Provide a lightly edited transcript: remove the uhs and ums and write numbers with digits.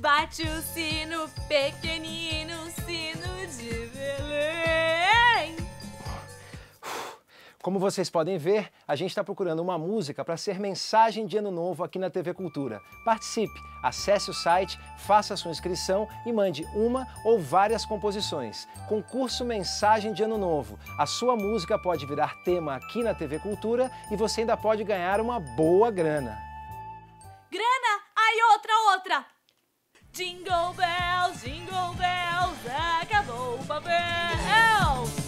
Bate o sino, pequenino, sino de Belém. Como vocês podem ver, a gente está procurando uma música para ser mensagem de Ano Novo aqui na TV Cultura. Participe, acesse o site, faça a sua inscrição e mande uma ou várias composições. Concurso Mensagem de Ano Novo. A sua música pode virar tema aqui na TV Cultura e você ainda pode ganhar uma boa grana. Grana? Aí outra! Jingle bells, acabou o papel.